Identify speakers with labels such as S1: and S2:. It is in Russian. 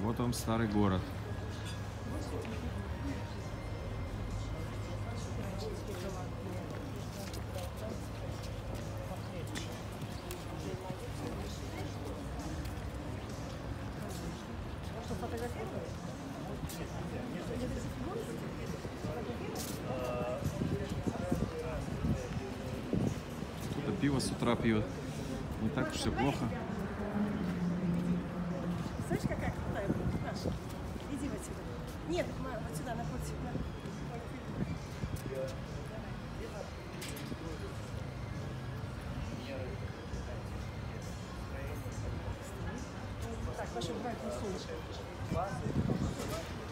S1: Вот он, старый город. Кто-то пиво с утра пьет. Не так уж все плохо.
S2: Слышь, какая крутая наша? Иди вот сюда. Нет, вот сюда, напротив. Так, ваши братья солнышко.